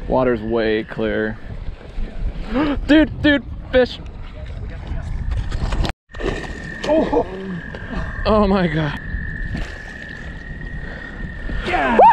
Water's way clear. Dude, fish. Oh my God. Yeah.